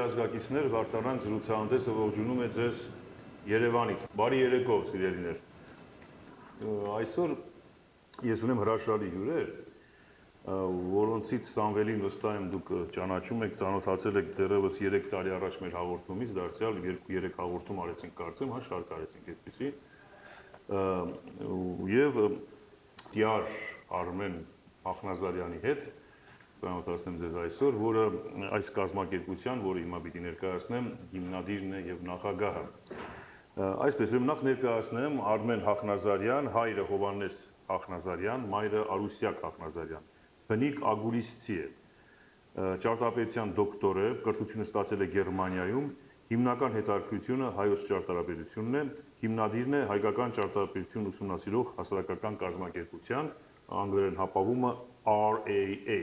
Վերահսկակիցներ Վարդանանք զրուցահանդեսը ողջունում է ձեզ Երևանից։ Բարի երեկո, սիրելիներ։ Այսօր ես ունեմ հրաշալի հյուրեր, որոնցից Սամվելին վստահ եմ դուք ճանաչում եք, ծանոթացել եք դեռևս 3 տարի առաջ մեր հաղորդումից, դարձյալ 2-3 հաղորդում արեցինք կարծեմ, շարք արեցինք այդպիսի։ Եվ PR Արմեն Ախնազարյանի հետ ծանոթացնեմ ձեզ այսօր, որը այս կազմակերպության, որը հիմա պիտի ներկայացնեմ, հիմնադիրն է եւ նախագահը։ Այսպես եմ նախ ներկայացնեմ Արմեն Ախնազարյան, հայրը Հովհաննես Ախնազարյան, մայրը Արուսյակ Ախնազարյան, բնիկ ագուլիստի է, ճարտարապետության դոկտոր է, կրթությունը ստացել է Գերմանիայում, հիմնական հետաքրքրությունը հայոց ճարտարապետությունն է, հիմնադիրն է հայկական ճարտարապետություն ուսումնասիրող հասարակական կազմակերպության, անգլերեն հապավումը RAA։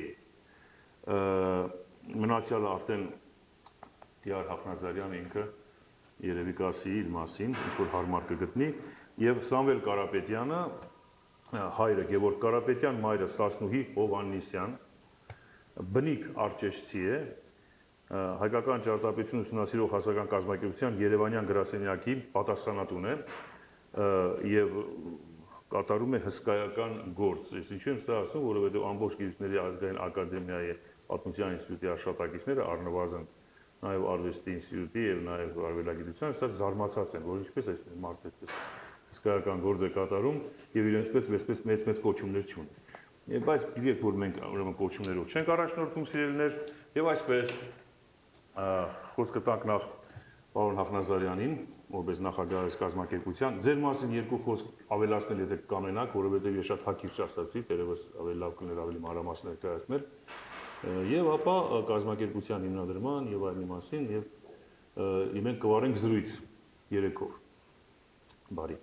Մնացյալը արդեն PR Ախնազարյանը ինքը երևի կասի իր մասին, ինչ-որ հարմար կգտնի, և Սամվել Կարապետյանը, հայրը Գևորգ Կարապետյան, մայրը Սասնուհի Հովհաննիսյան, բնիկ արճեշցի է, հայկական ճարտարապետություն ուսումնասիրող հասարակական կազմակերպության Երևանյան գրասենյակի պատասխանատուն է և կատարում է հսկայական գործ։ Ես ինչու եմ սա ասում, որովհետև ամբողջ Գիտությունների ազգային ակադեմիայի պատմության ինստիտուտի աշխատակիցները առնվազն նաև արվեստի ինստիտուտի եւ նաև արվեստագիտության սա զարմացած են, որ ինչպես այս մարդը այդպես հսկայական գործ է կատարում եւ իրենցպես մեծ կոչումներ չունի։ Բայց գիտեք, որ մենք ուրեմն կոչումներով չենք առաջնորդում սիրելիներ եւ այսպես խոսքը տանք նախ պարոն Ախնազարյանին, որպես նախագահ այս կազմակերպության, ձեր մասին երկու խոսք ավելացնել, եթե կամենաք, որովհետեւ ես շատ հակիրճ ասացի, դերևս ավելի լավ կներ ավելի մանրամասն ներկայացնել, եւ ապա կազմակերպության հիմնադրման եւ այլնի մասին եւ մենք կվարենք զրույց երեքով։ Բարի։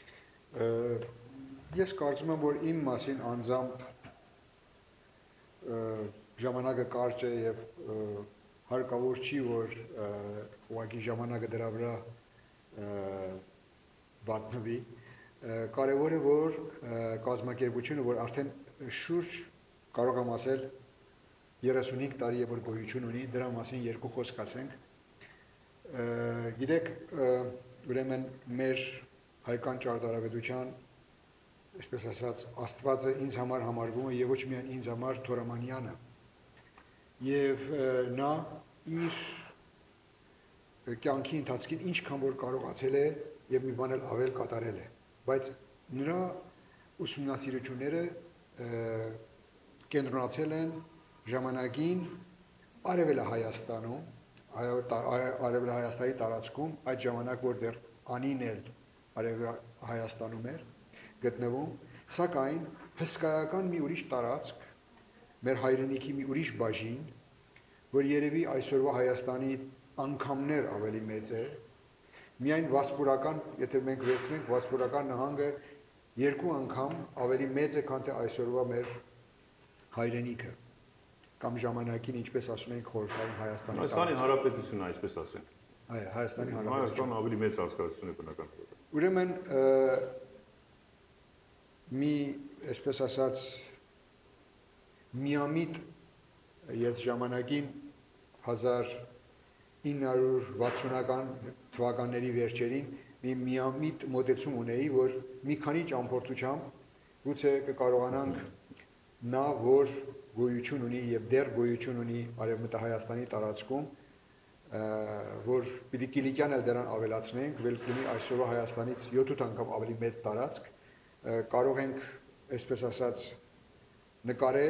Ես կարծում եմ, որ իմ մասին անձամբ ժամանակը կարճ է եւ հարկավոր չի, որ ուղղակի ժամանակը դրա վրա վատնվի։ Կարևոր է, որ կազմակերպությունը, որ արդեն շուրջ կարող եմ ասել 35 տարի է, որ գոյություն ունի, դրա մասին երկու խոսք ասենք։ Գիտեք, ուրեմն մեր հայկական ճարտարապետության, այսպես ասած, Աստվածը ինձ համար համարվում է եւ ոչ միայն ինձ համար Թորամանյանը։ Եվ նա իր կյանքի ընթացքին ինչքան որ կարողացել է եւ մի բան էլ ավել կատարել է, բայց նրա ուսումնասիրությունները կենտրոնացել են ժամանակին Արևելա Հայաստանում, Արևելա Հայաստանի տարածքում, այդ ժամանակ որ դեռ անին էլ Արևելա Հայաստանում էր գտնվում, սակայն հսկայական մի ուրիշ տարածք, մեր հայրենիքի մի ուրիշ բաժին, որ երևի այսօրվա Հայաստանի անգամներ ավելի մեծ է, միայն Վասպուրական, եթե մենք վերցնենք, Վասպուրական նահանգը 2 անգամ ավելի մեծ է, քան թե այսօրվա մեր հայրենիքը, կամ ժամանակին, ինչպես ասում ենք, խորհրդային Հայաստանի Հայաստանի Հանրապետությունը, այսպես ասենք։ Այո, Հայաստանի Հանրապետությունը։ Հայաստանը ավելի մեծ հասկացություն է բնական։ Ուրեմն մի, այսպես ասած, միամիտ ես ժամանակին 1960-ական թվականների վերջերին մի միամիտ մոտեցում ունեի, որ մի քանի ճամփորդությամբ գուցե կկարողանանք նա, որ գոյություն ունի եւ դեռ գոյություն ունի Արևմտահայաստանի տարածքում, որ պիտի Կիլիկյան էլ դրան ավելացնենք, վելքունի այսօրվա Հայաստանից 7 անգամ ավելի մեծ տարածք, կարող ենք, այսպես ասած, նկարել,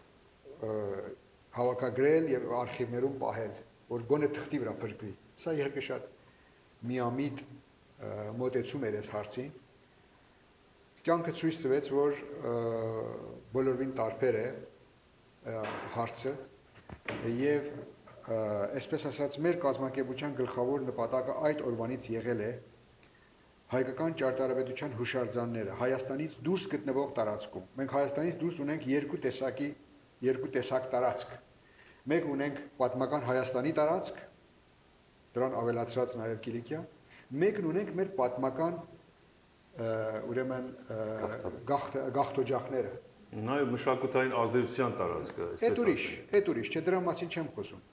հավաքագրել եւ արխիվներում պահել, որ գոնե թղթի վրա փրկվի։ Սա իհարկե շատ միամիտ մոտեցում էր այս հարցին։ Կյանքը ցույց տվեց, որ բոլորին տարբեր է հարցը եւ այսպես ասած մեր կազմակերպության գլխավոր նպատակը այդ օրվանից եղել է հայկական ճարտարապետության հուշարձանները Հայաստանից դուրս գտնվող տարածքում։ Մենք Հայաստանից դուրս ունենք երկու տեսակ տարածք։ Մեկ ունենք պատմական Հայաստանի տարածք, դրան ավելացրած նաև Կիլիկիա, մեկն ունենք մեր պատմական ուրեմն գաղթօջախները։ Նաև մշակութային ազդեցության տարածքը։ Այդ ուրիշ, չէ, դրա մասին չեմ խոսում։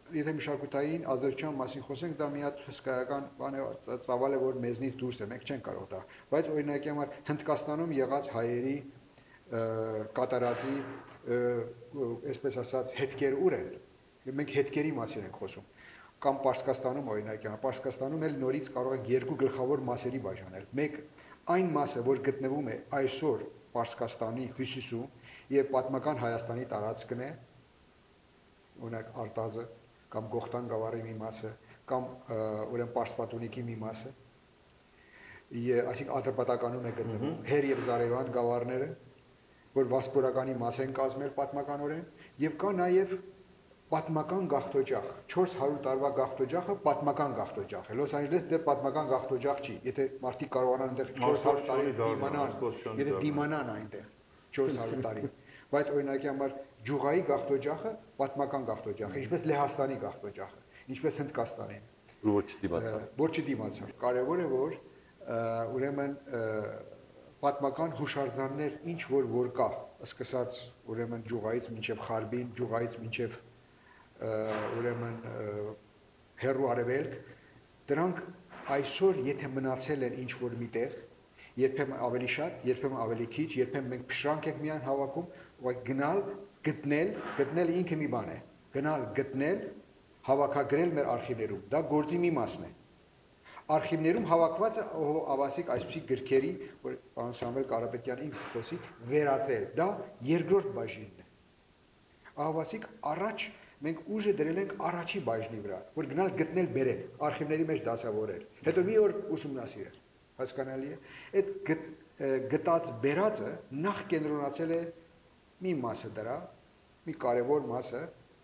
եթե մշակութային ազդեցության մասին խոսենք, դա մի հատ հսկայական բան է, ծավալ է, որ մեզնից դուրս է, մենք չենք կարող դա։ Բայց օրինակի համար Հնդկաստանում եղած հայերի կատարածի, այսպես ասած, հետքեր ուր են։ Մենք հետքերի մասին ենք խոսում։ Կամ Պարսկաստանում օրինակի համար, Պարսկաստանում էլ նորից կարող ենք երկու գլխավոր մասերի բաժանել։ Մեկ այն մասը, որ գտնվում է այսօր Պարսկաստանի հյուսիսում եւ պատմական Հայաստանի տարածքն է, օրինակ Արտազը կամ Գողթան գավառի մի մասը, կամ ուրեմն Պարսպատունիքի մի մասը, այսինքն Ադրբատականում է գտնվում, Հեր եւ Զարեվան գավառները, որ վասպորականի մաս են կազմել պատմականորեն, եւ կա նաեւ պատմական գաղթօջախ, 400 տարվա գաղթօջախը պատմական գաղթօջախ է։ Լոս Անջելեսը դեռ պատմական գաղթօջախ չի, եթե մարդիկ կարողանան այնտեղ 400 տարի դիմանան, եթե դիմանան այնտեղ 400 տարի։ Բայց օրինակի համար Ջուղայի գաղթօջախը պատմական գաղթօջախ է, ինչպես Լեհաստանի գաղթօջախը, ինչպես Հնդկաստանի։ Որ չդիմացավ։ Կարևոր է, որ ուրեմն պատմական հուշարձաններ ինչ որ կա, սկսած ուրեմն Ջուղայից մինչև Խարբին, Ջուղայից մինչև ուրեմն հերու արևելք, դրանք այսօր եթե մնացել են ինչ որ միտեղ, երբեմն ավելի շատ, երբեմն ավելի քիչ, երբեմն մենք փշրանք ենք միայն հավաքում, ուղղակի գնալ, գտնել ինքը մի բան է, գնալ, գտնել, հավաքագրել մեր արխիվներում, դա գործի մի մասն է։ Արխիվներում հավաքված է ավասիկ այսպիսի գրքերի, որ պարոն Սամվել Կարապետյանը ինքը խոսի, վերածել, դա երկրորդ բաժինն է։ Ավասիկ առաջ մենք ուժը դրել ենք առաջի բաժնի վրա, որ գնալ գտնել բերել, արխիվների մեջ դասավորել, հետո մի օր ուսումնասիրել, հասկանալի է։ Այդ գտած բերածը նախ կենտրոնացել է մի մասը դրա, մի կարևոր մասը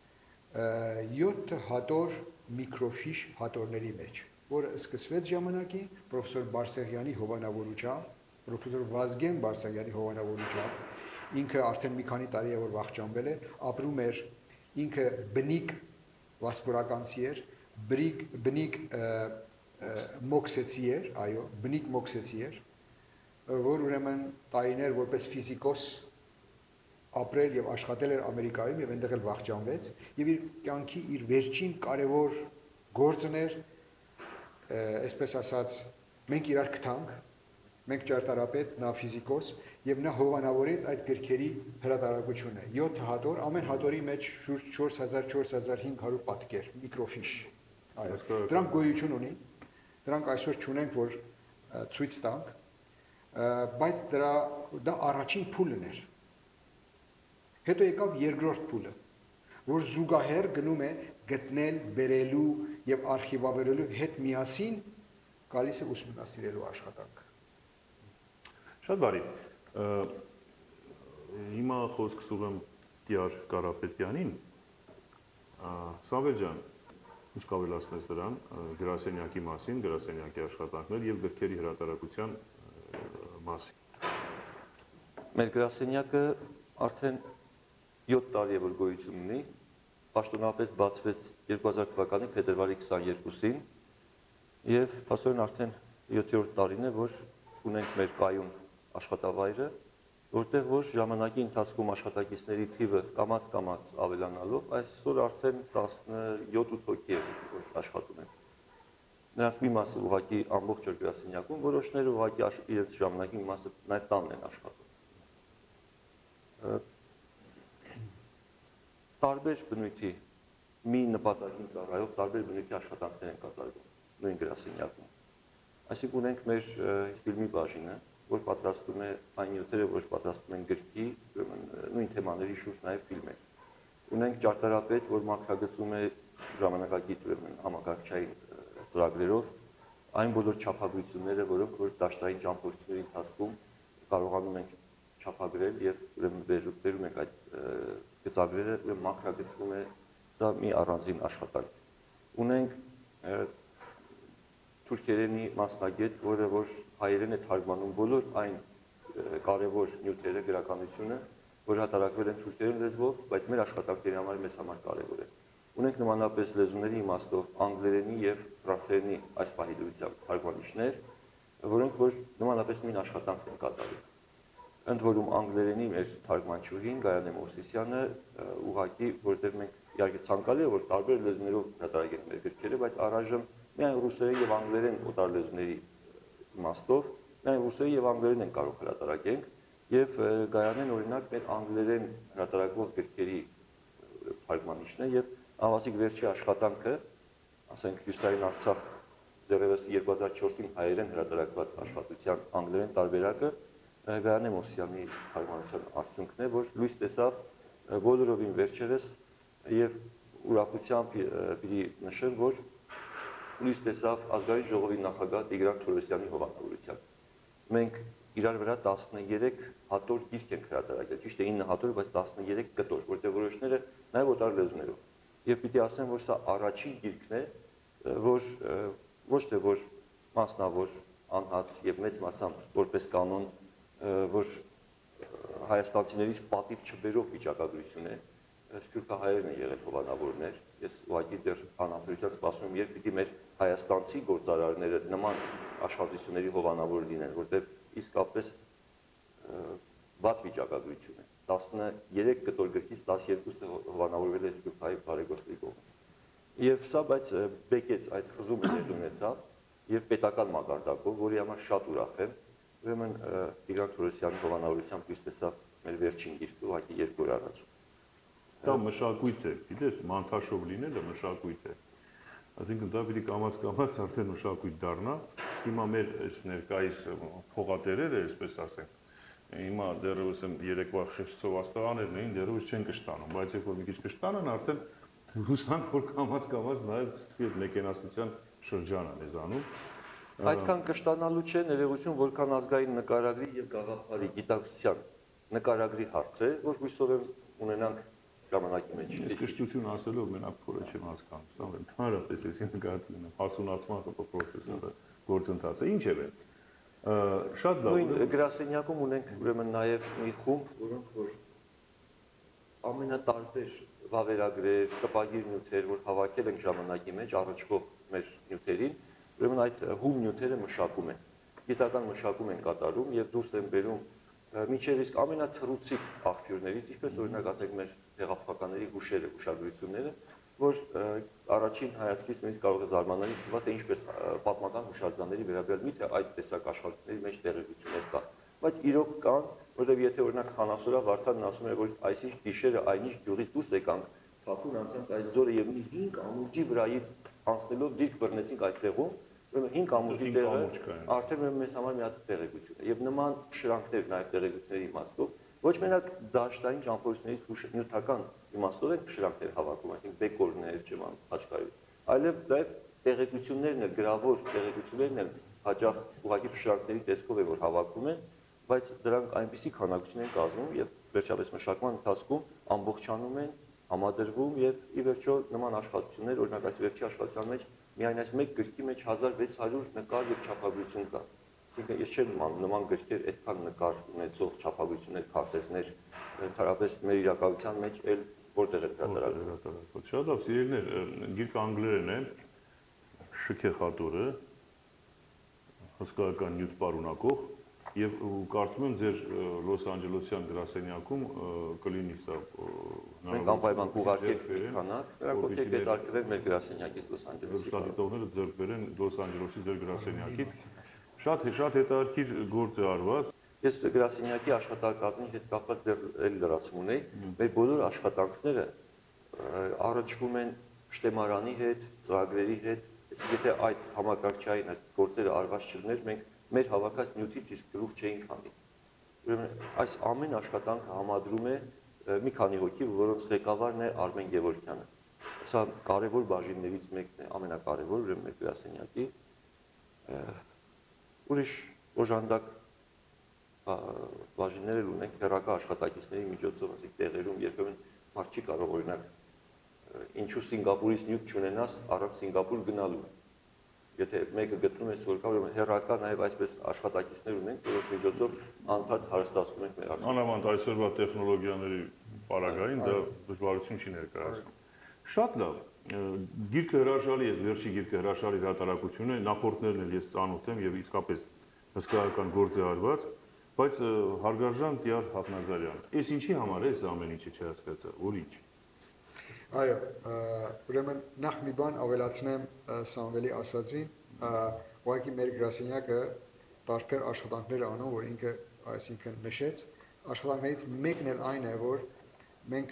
7 հատոր միկրոֆիշ հատորների մեջ, որը սկսվեց ժամանակին պրոֆեսոր Բարսեղյանի հովանավորությամբ, պրոֆեսոր Վազգեն Բարսեղյանի հովանավորությամբ, ինքը արդեն մի քանի տարի է որ վախճանվել է, ապրում էր, ինքը բնիկ վասպորականցի էր, բնիկ մոքսեցի էր, այո, բնիկ մոքսեցի էր, որ ուրեմն տարիներ որպես ֆիզիկոս ապրել եւ աշխատել էր Ամերիկայում եւ այնտեղ էլ վախճանվեց եւ իր կյանքի իր վերջին կարևոր գործն էր, այսպես ասած, մենք իրար գտանք, մենք ճարտարապետ, նա ֆիզիկոս եւ նա հովանավորեց այդ գրքերի հրատարակությունը 7 հատոր, ամեն հատորի մեջ շուրջ 4400-4500 պատկեր, միկրոֆիշ։ Այո, դրանք գոյություն ունի, դրանք այսօր չունենք, որ ցույց տանք, բայց դա առաջին փուլն էր։ Հետո եկավ երկրորդ փուլը, որ զուգահեռ գնում է գտնել, բերելու եւ արխիվավորելու հետ միասին գալիս է ուսումնասիրելու աշխատանքը։ Շատ բարի։ Հիմա խոսքս ուղեմ Տիար Կարապետյանին։ Սամվել ջան, ինչ կավելացնես դրան գրասենյակի մասին, գրասենյակի աշխատանքներ եւ գրքերի հրատարակության մասին։ Մեր գրասենյակը արդեն 7 տարի է որ գոյություն ունի, պաշտոնապես բացվեց 2000 թվականի փետրվարի 22-ին եւ փաստորեն արդեն 7-րդ տարին է որ ունենք մեր կայուն աշխատավայրը, որտեղ որ ժամանակի ընթացքում աշխատակիցների թիվը կամաց ավելանալով այսօր արդեն 17-8 հոգի է որ աշխատում են։ Նրանց մի մասը ուղղակի ամբողջ օր գրասենյակում, որոշները ուղղակի իրենց ժամանակի մի մասը նաեւ տանն են աշխատում։ Տարբեր բնույթի մի նպատակին ծառայող տարբեր բնույթի աշխատանքներ են կատարվում նույն գրասենյակում։ Այսինքն ունենք մեր ֆիլմի բաժինը, որ պատրաստում է այն նյութերը, որ պատրաստում են գրքի, նույն թեմաների շուրջ նաև ֆիլմեր։ Ունենք ճարտարապետ, որ մաքրագծում է ժամանակակից համակարգչային ծրագրերով այն բոլոր չափագրությունները, որոնք որ դաշտային ճամփորդությունների ընթացքում կարողանում ենք չափագրել եւ վերում ենք այդ գծագրերը մաքրագծվում է, սա մի առանձին աշխատանք։ Ունենք թուրքերենի մասնագետ, որը որ հայերեն է թարգմանում բոլոր այն կարևոր նյութերը, գրականությունը, որ հատարակվել են թուրքերեն լեզվով, բայց մեր աշխատանքների համար մեզ համար կարևոր է։ Ունենք նմանապես լեզուների իմաստով անգլերենի եւ ֆրանսերենի այս պահի դրությամբ թարգմանիչներ, որոնք որ նմանապես նույն աշխատանքն են կատարում։ Ընդ որում անգլերենի մեր թարգմանչուհին Գայանե Մովսիսյանը ուղղակի, որտեղ մենք իհարկե ցանկալի է, որ տարբեր լեզուներով հրատարակեն մեր գրքերը, բայց առայժմ միայն ռուսերեն եւ անգլերեն օտար լեզուների իմաստով, միայն ռուսերեն եւ անգլերեն են կարող հրատարակենք եւ Գայանեն օրինակ մեր անգլերեն հրատարակվող գրքերի թարգմանիչն է եւ ավազիկ վերջի աշխատանքը, ասենք Հյուսային Արցախ դեռևս 2004-ին հայերեն հրատարակված աշխատության անգլերեն տարբերակը Գայանե Մովսյանի թարգմանության արդյունքն է, որ լույս տեսավ բոլորովին վերջերս եւ ուրախությամբ պիտի նշեմ, որ լույս տեսավ Ազգային ժողովի նախագահ Տիգրան Թորոսյանի հովանավորությամբ։ Մենք իրար վրա 13 հատոր գիրք ենք հրատարակել, ճիշտ է 9 հատոր, բայց 13 կտոր, որտեղ որոշները նաեւ օտար լեզուներով։ Եվ պիտի ասեմ, որ սա առաջին գիրքն է, որ ոչ թե որ մասնավոր անհատ եւ մեծ մասամբ որպես կանոն, որ հայաստանցիներից պատիվ չբերող վիճակագրություն է, սփյուռքահայերն են եղել հովանավորներ։ Ես ուղղակի դեռ անհամբերությամբ սպասում եմ, երբ պիտի մեր հայաստանցի գործարարները նման աշխատությունների հովանավոր լինեն, որտեղ իսկապես վատ վիճակագրություն է։ 13 կտոր գրքից 12-ը հովանավորվել է սփյուռքահայ բարեգործների կողմից։ Եվ սա բայց բեկեց այդ խզումը ներդնեցավ եւ պետական մակարդակով, որի համար շատ ուրախ եմ։ Ուրեմն Տիգրան Թորոսյանի հովանավորությամբ լույս տեսավ մեր վերջին գիրքը, ուղղակի 2 օր առաջ։ Դա մշակույթ է, գիտես, մանթաշով լինելը մշակույթ է։ Այսինքն դա պիտի կամաց արդեն մշակույթ դառնա։ Հիմա մեր այս ներկայիս փողատերերը, այսպես ասենք, հիմա դեռևս երեկվա խեցով աստղաներն էին, դեռևս չեն կշտանում, բայց երբ որ մի քիչ կշտանան, արդեն հուսանք, որ կամաց նաև սկսի այդ մեքենասության շրջանը մեզանում։ Այդքան կշտանալու չէ ներողություն, որքան ազգային նկարագրի եւ գաղափարի գիտակցության նկարագրի հարց է, որ հույսով եմ ունենանք ժամանակի մեջ։ Ես կշտություն ասելով մենակ փորը չեմ հասկանում, սա ընդհանրապես էսի նկատի ունեմ, հասունացման process-ը, գործընթացը, ինչև է։ Շատ լավ։ Նույն գրասենյակում ունենք ուրեմն նաև մի խումբ, որոնք որ ամենատարբեր վավերագրեր, տպագիր նյութեր, որ հավաքել ենք ժամանակի մեջ առնչվող մեր նյութերին, ուրեմն այդ հում նյութերը մշակում են։ Գիտական մշակում են կատարում եւ դուրս են բերում մինչև իսկ ամենաթռուցիկ աղբյուրներից, ինչպես օրինակ ասենք մեր հեղափոխականների հուշերը, հուշագրությունները, որ առաջին հայացքից նույնիսկ կարող է զարմանալի թվա, թե ինչպես պատմական հուշարձանների վերաբերյալ միթե այդ տեսակ աշխատանքների մեջ տեղեկություններ կա։ Բայց իրոք կան, որտեղ եթե օրինակ Խանասորա Վարդանն ասում է, որ այսինչ գիշերը այնինչ գյուղից դուրս եկանք, թափուն անցանք այս ձորը եւ մի 5 ամուրջի վրայից անցնելով դիրք բռնեցինք այստեղում, ուրեմն 5 ամուրջի տեղը արդեն մեզ համար մի հատ տեղեկություն է։ Եվ նման շրանքներ նաև տեղեկությունների իմաստով ոչ մենակ դաշտային ճամփորդություններից նյութական իմաստով են շրանքներ հավաքում, այսինքն բեկորներ, ճման, խաչքարեր, այլև նաև տեղեկություններն էլ, գրավոր տեղեկություններն էլ հաճախ ուղղակի շրանքների տեսքով է որ հավաքում են, բայց դրանք այնպիսի քանակություն են կազմում եւ վերջապես մշակման ընթացքում ամբողջանում են, համադրվում եւ ի վերջո նման աշխատություններ, օրինակ այս վերջի աշխատության մեջ միայն այս մեկ գրքի մեջ 1600 նկար եւ չափագրություն կա։ Այսինքն ես չեմ իմանում նման գրքեր այդքան նկար ունեցող չափագրություններ, քարտեզներ, ընդհանրապես մեր իրականության մեջ էլ որտեղ է հրատարակվում։ Շատ լավ, սիրելիներ, գիրքը անգլերեն է, շքեխատորը, հսկայական նյութ պարունակող եւ կարծում եմ ձեր Լոս Անջելեսյան գրասենյակում կլինի սա մենք անպայման կուղարկենք մի քանակ, նրանք ոտեք հետարկվեն մեր գրասենյակից Լոս Անջելեսի։ Ստատիտողները ձեռք բերեն Լոս Անջելեսի ձեր գրասենյակից։ Շատ հետաքրքիր գործ է արված։ Ես գրասենյակի աշխատակազմի հետ կապված դեռ էլ լրացում ունեի, մեր բոլոր աշխատանքները առնչվում են շտեմարանի հետ, ծրագրերի հետ, եթե այդ համակարգչային այդ գործերը արված չլիներ, մենք մեր հավաքած նյութից իսկ գլուխ չէինք հանի։ Ուրեմն այս ամեն աշխատանքը համադրում է մի քանի հոգի, որոնց ղեկավարն է Արմեն Գևորգյանը։ Սա կարևոր բաժիններից մեկն է, ամենակարևոր, ուրեմն մեր գրասենյակի։ Ուրիշ օժանդակ բաժիններ ունենք հեռակա աշխատակիցների միջոցով, ասենք տեղերում երբեմն մարդ չի կարող օրինակ ինչու Սինգապուրից նյութ չունենաս առանց Սինգապուր գնալու։ Եթե մեկը գտնում ես որ կա, ուրեմն հեռակա նաև այսպես աշխատակիցներ ունենք, որոնց միջոցով անդադ հարստացնում ենք մեր աշխատանքը։ Անավանդ այսօրվա տեխնոլոգիաների պարագային դա դժվարություն չի ներկայացնում։ Շատ լավ։ Գիրքը հրաշալի է, վերջի գիրքը հրաշալի հրատարակություն է, նախորդներն էլ ես ծանոթ եմ եւ իսկապես հսկայական գործ է արված, բայց հարգարժան Տիար Հաֆնազարյան, այս ինչի համար է ամեն ինչը չհասկացա, որ ինչ։ Այո, ուրեմն նախ մի բան ավելացնեմ Սամվելի ասածին, ուղղակի մեր գրասենյակը տարբեր աշխատանքներ անում, որ ինքը այսինքն նշեց, աշխատանքներից մեկն էլ այն է, որ մենք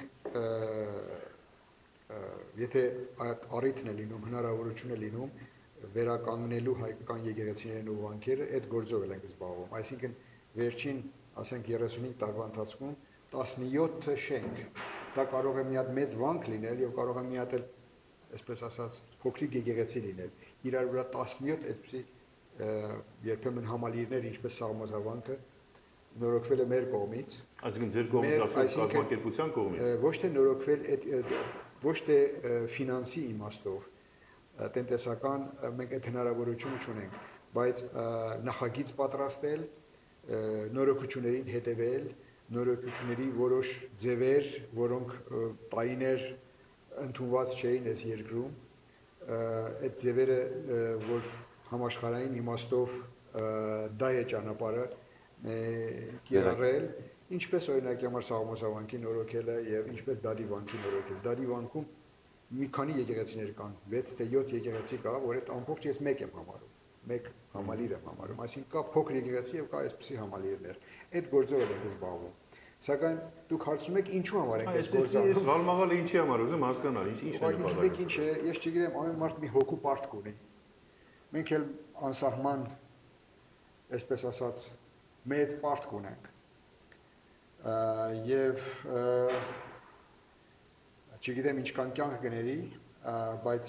եթե այդ առիթն է լինում, հնարավորություն է լինում վերականգնելու հայկական եկեղեցիներն ու վանքերը, այդ գործով ենք զբաղվում, այսինքն վերջին, ասենք 35 տարվա ընթացքում 17 շենք, դա կարող է մի հատ մեծ վանք լինել եւ կարող է մի հատ էլ, այսպես ասած, փոքրիկ եկեղեցի լինել, իրար վրա 17 այդպիսի երբեմն համալիրներ, ինչպես Սաղմոսավանքը, նորոգվել է մեր կողմից։ Այսինքն ձեր կողմից ասում կազմակերպության կողմից։ Ոչ թե նորոգվել, ոչ թե ֆինանսի իմաստով, տնտեսական մենք այդ հնարավորությունը չունենք, բայց նախագիծ պատրաստել, նորոգություններին հետևել, նորոգությունների որոշ ձևեր, որոնք տարիներ ընդունված չէին այս երկրում, այդ ձևերը, որ համաշխարհային իմաստով դա է ճանապարհը կիրառել, ինչպես օրինակ համար Սաղմոսավանքի նորոգելը եւ ինչպես Դադի վանքի նորոգելը։ Դադի վանքում մի քանի եկեղեցիներ կան, 6 թե 7 եկեղեցի կա, որ այդ ամբողջ ես մեկ եմ համարում, մեկ համալիր եմ համարում, այսինքն կա փոքր եկեղեցի եւ կա այսպիսի համալիրներ։ Այդ գործով ենք զբաղվում։ Սակայն դուք հարցնում եք ինչու համար ենք այս գործը անում։ Ես գալմաղալը ինչի համար ուզում հասկանալ, ինչն է նպատակը։ Ինչ է, ես չգիտեմ, ամեն մարդ մի հոգու պարտք ունի։ Մենք էլ անսահման, այսպես ասած, մեծ պարտք ունենք։ Եվ չգիտեմ ինչքան կյանք գների, բայց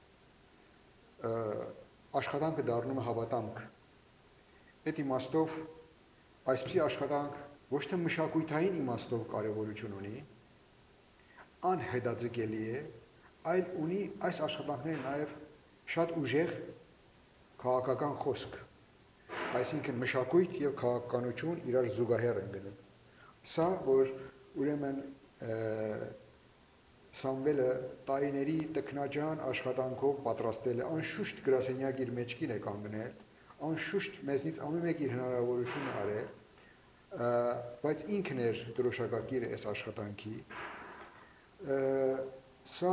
աշխատանքը դառնում է հավատամք։ Այդ իմաստով այսպիսի աշխատանք ոչ թե մշակութային իմաստով կարևորություն ունի, անհետաձգելի է, այլ ունի այս աշխատանքները նաև շատ ուժեղ քաղաքական խոսք, այսինքն մշակույթ եւ քաղաքականություն իրար զուգահեռ են գնում։ Սա, որ ուրեմն Սամվելը տարիների տքնաջան աշխատանքով պատրաստել է, անշուշտ գրասենյակ իր մեջքին է կանգնել, անշուշտ մեզնից ամեն մեկ իր հնարավորությունը արել, բայց ինքն էր դրոշակակիրը այս աշխատանքի, սա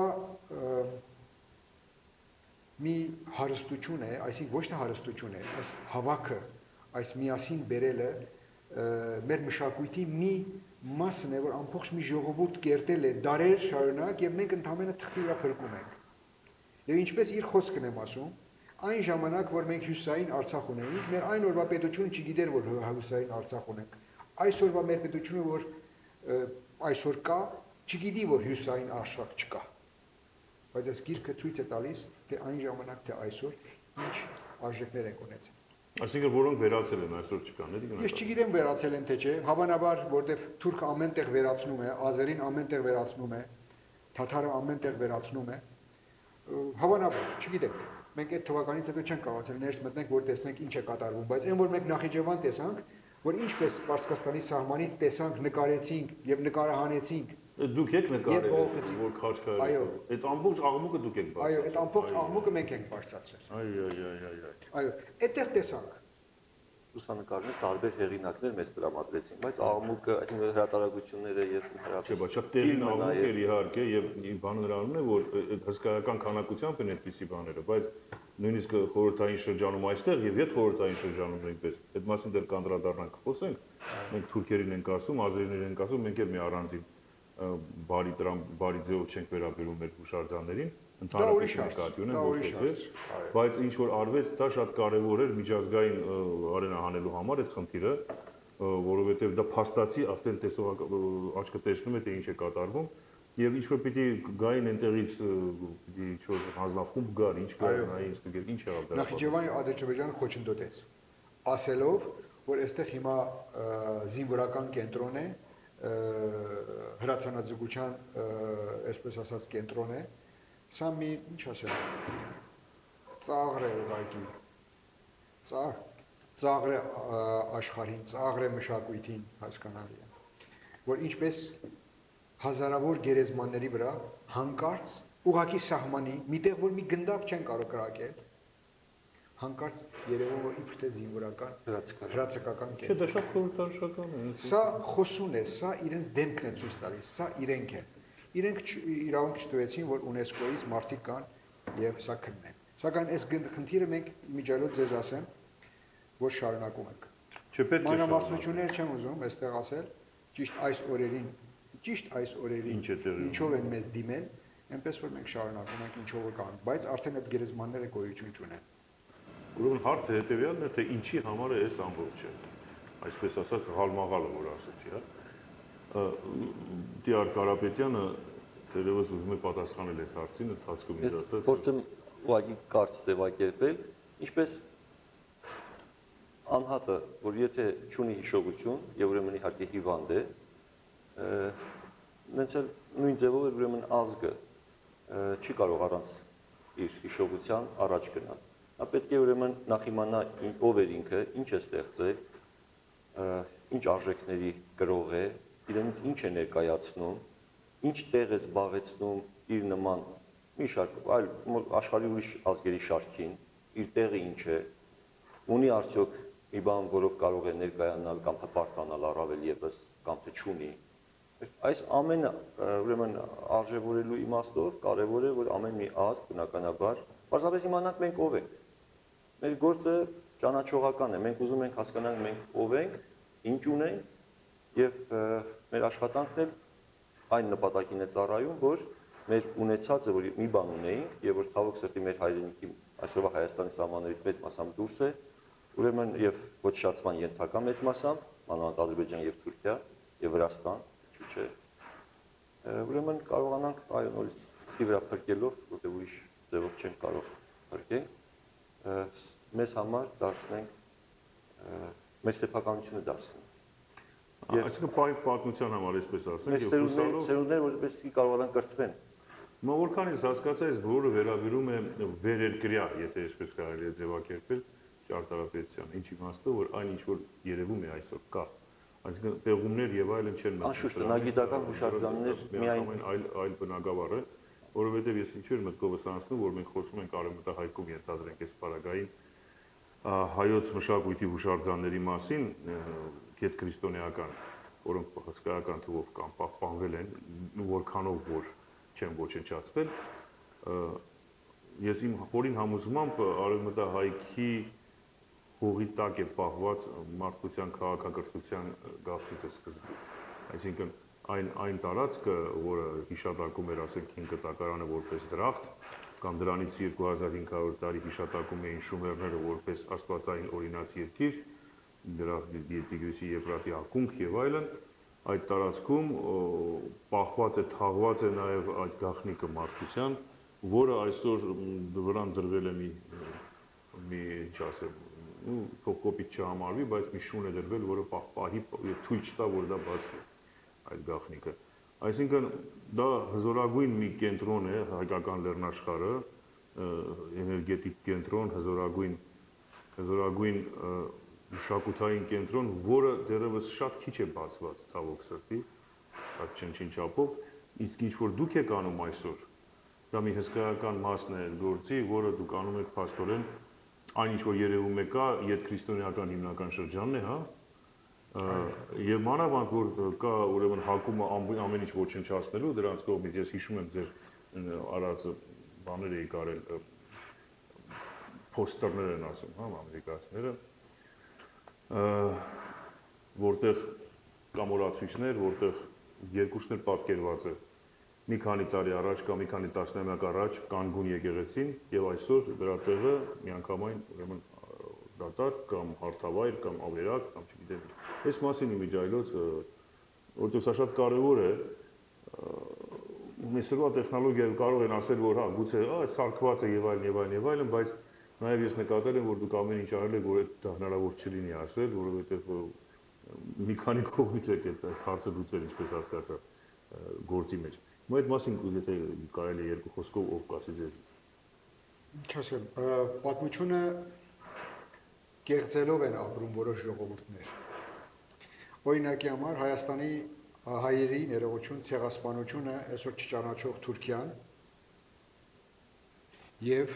մի հարստություն է, այսինքն ոչ թե հարստություն է, այս հավաքը, այս միասին բերելը մեր մշակույթի մի մասն է, որ ամբողջ մի ժողովուրդ կերտել է դարեր շարունակ եւ մենք ընդհանրապես թղթի վրա փրկում ենք։ Եվ ինչպես իր խոսքն եմ ասում, այն ժամանակ, որ մենք հյուսային Արցախ ունեինք, մեր այն օրվա պետությունը չգիտեր, որ հյուսային Արցախ ունենք։ Այսօրվա մեր պետությունը, որ այսօր կա, չգիտի, որ հյուսային Արցախ չկա։ Բայց այս գիրքը ցույց է տալիս, թե այն ժամանակ, թե այսօր ինչ արժեքներ են ունեցել։ Այսինքն որոնք վերացել են այսօր չկան, էլի։ Ես չգիտեմ վերացել են թե չէ, հավանաբար, որտեվ թուրքը ամենտեղ վերացնում է, ազերին ամենտեղ վերացնում է, թաթարը ամենտեղ վերացնում է, հավանաբար, չգիտեմ։ Մենք այդ թվականից հետո չենք կարողացել ներս մտնենք, որ տեսնենք ինչ է կատարվում, բայց այն որ մենք Նախիջևան տեսանք, որ ինչպես Պարսկաստանի սահմանից տեսանք, նկարեցինք եւ նկարահանեցինք։ Դուք եք նկարել, որ քաջ կա։ Այո, այդ ամբողջ աղմուկը դուք եք բարձրացրել։ Այո, այդ ամբողջ աղմուկը մենք ենք բարձրացրել։ Այո, այդտեղ տեսանք։ Լուսանկարներ տարբեր հեղինակներ մեզ տրամադրեցին, բայց աղմուկը, այսինքն հրատարակությունները եւ Չէ, բայց շատ տեղին աղմուկ էր իհարկե եւ բանը նրանում է, որ այդ հսկայական քանակությամբ են այդպիսի բաները, բայց նույնիսկ խորհրդային շրջանում այստեղ եւ հետ խորհրդային շրջանում նույնպես այդ մասին դեռ կանդրադառնանք խոսենք, մենք թուրքերին ենք ասում, ազերիներին ենք ասում, մենք էլ մի առանձին բարի ձևով չենք վերաբերում մեր հուշարձաններին, ընդհանրապես նկատի ունեն որպես, բայց ինչ որ արվեց, դա շատ կարևոր էր միջազգային արենահանելու համար այդ խնդիրը, որովհետև դա փաստացի արդեն աչքը տեսնում է թե ինչ է կատարվում եւ ինչ որ պիտի գային այնտեղից պիտի ինչ որ հանձնախումբ գար, ինչ կար, նայ ինստիտուտ, ինչ եղավ դրա։ Նախիջևանի Ադրբեջանը խոչընդոտեց, ասելով, որ այստեղ հիմա զինվորական կենտրոն է, հրացանաձգության, այսպես ասած, կենտրոն է, սա մի, ինչ ասեմ, ծաղր է ուղղակի, ծաղր է աշխարհին, ծաղր է մշակույթին, հասկանալի է, որ ինչպես հազարավոր գերեզմանների վրա հանկարծ ուղղակի սահմանի, միտեղ որ մի գնդակ չեն կարող կրակել, հանկարծ երևում որ իբր թե զինվորական հրացակական կենտրոն։ Չէ, դա շատ խորհրդանշական է։ Սա խոսուն է, սա իրենց դեմքն է ցույց տալիս, սա իրենք են։ իրենք իրավունք չտվեցին, որ UNESCO-ից մարդիկ կան եւ սա քննեն։ Սակայն այս խնդիրը մենք իմիջիայլոց ձեզ ասեմ, որ շարունակում ենք։ Չէ, պետք է Մանրամասնություններ չեմ ուզում այստեղ ասել, ճիշտ այս օրերին ինչով են մեզ դիմել, այնպես որ մենք շարունակում ենք ինչով որ կանենք, բայց արդեն այդ գերեզմանները գոյություն չունեն։ Ուրեմն հարցը հետեւյալն է, թե ինչի համար է այս ամբողջը։ Այսպես ասած, հալմաղալը, որ ասացի, հա։ Տիար Կարապետյանը դերևս ուզում է պատասխանել այս հարցին, ընթացքում ինձ ասաց։ Ես փորձեմ ուղղակի կարճ ձևակերպել, ինչպես անհատը, որ եթե չունի հիշողություն եւ ուրեմն իհարկե հիվանդ է, նենց էլ նույն ձևով է ուրեմն ազգը չի կարող առանց իր հիշողության առաջ գնալ։ Նա պետք է ուրեմն նախ իմանա ով էր ինքը, ինչ է ստեղծել, ինչ արժեքների կրող է, իրենից ինչ է ներկայացնում, ինչ տեղ է զբաղեցնում իր նման մի շարք այլ աշխարհի ուրիշ ազգերի շարքին, իր տեղը ինչ է, ունի արդյոք մի բան, որով կարող է ներկայանալ կամ հպարտանալ առավել եւս, կամ թե չունի։ Այս ամենը ուրեմն արժևորելու իմաստով կարևոր է, որ ամեն մի ազգ բնականաբար պարզապես իմանանք մենք ով ենք։ Մեր գործը ճանաչողական է, մենք ուզում ենք հասկանանք մենք ով ենք, ինչ ունենք եւ մեր աշխատանքն էլ այն նպատակին է ծառայում, որ մեր ունեցածը, որ մի բան ունեինք եւ որ ցավոք սրտի մեր հայրենիքի այսօրվա Հայաստանի սահմաններից մեծ մասամբ դուրս է, ուրեմն եւ ոչ շարժման ենթակա մեծ մասամբ, մանավանդ Ադրբեջան եւ Թուրքիա եւ Վրաստան, չէ։ Ուրեմն կարողանանք այո նորից ի վրա փրկելով, որտեղ ուրիշ ձևով չեն կարող փրկել, մեզ համար դարձնենք մեր սեփականությունը դարձնենք։ Այսինքն պատմության համար էսպես ասենք, եւ ծերունդներ որպես կարողանան կրթվեն։ Մա որքան ես հասկացա, այս բոլորը վերաբերում է վերերկրյա, եթե այսպես կարելի է ձևակերպել, ճարտարապետության, ինչ իմաստով, որ այն ինչ որ երևում է այսօր կա, այսինքն տեղումներ եւ այլն չեն մտնում։ Անշուշտ բնագիտական հուշարձաններ միայն այլ բնագավառ է, որովհետեւ ես ինչու եմ մտքովս անցնում, որ մենք խոսում ենք արևմտահայկում ենթադրենք այս պարագային հայոց մշակույթի հուշարձանների մասին, գետքրիստոնեական, որոնք հսկայական թվով կամ պահպանվել են, որքանով որ չեն ոչնչացվել, ես իմ խորին համոզմամբ արևմտահայքի հողի տակ է պահված մարդկության քաղաքակրթության գաղտնիքը սկզբում։ Այսինքն այն տարածքը, որը հիշատակում էր, ասենք, հին կտակարանը որպես դրախտ, կամ դրանից 2500 տարի հիշատակում էին շումերները որպես աստվածային օրինաց երկիր, դրա Տիգրիսի Եփրատի ակունք եւ այլն, այդ տարածքում պահված է, թաղված է նաեւ այդ գաղտնիքը մարդկության, որը այսօր վրան դրվել է մի ինչ ասեմ, թող կոպիտ չհամարվի, բայց մի շուն է դրվել, որը պահի եւ թույլ չտա, որ դա բացվի այդ գաղտնիքը։ Այսինքն դա հզորագույն մի կենտրոն է հայկական լեռնաշխարհը, էներգետիկ կենտրոն, հզորագույն մշակութային կենտրոն, որը դեռևս շատ քիչ է բացված ցավոք սրտի, այդ չնչին չափով, իսկ ինչ որ դուք եք անում այսօր, դա մի հսկայական մասն է գործի, որը դուք անում եք փաստորեն, այն ինչ որ երևում է կա, յետքրիստոնեական հիմնական շրջանն է, հա, եւ մանավանդ որ կա ուրեմն հակումը ամեն ինչ ոչնչացնելու, դրանց կողմից ես հիշում եմ ձեր արած բաներ էի կարել, փոստերներ են ասում, հա, ամերիկացիները, որտեղ կամորացույցներ, որտեղ երկուսն էլ պատկերված է մի քանի տարի առաջ կամ մի քանի տասնամյակ առաջ Կանգուն եկեղեցին եւ այսօր դրա տեղը միանգամայն ուրեմն դատարկ կամ հարթավայր կամ ավերակ կամ չգիտեմ։ Այս մասին իմիջայլոց, որտեղ սա շատ կարեւոր է, մեսրվա տեխնոլոգիայով կարող են ասել, որ հա, գուցե սարքված է եւ այլն եւ այլն եւ այլն, բայց նաեւ ես նկատել եմ, որ դուք ամեն ինչ արել եք, որ դա հնարավոր չլինի ասել, որովհետեւ մի քանի կողմից եք այդ հարցը լուծել, ինչպես հասկացա, գործի մեջ։ Հիմա այդ մասին եթե կարելի է երկու խոսքով ով կասի ձեզ։ Ինչ ասեմ, պատմությունը կեղծելով են ապրում որոշ ժողովուրդներ։ Օրինակի համար Հայաստանի հայերի ներողություն ցեղասպանությունը այսօր չճանաչող Թուրքիան եւ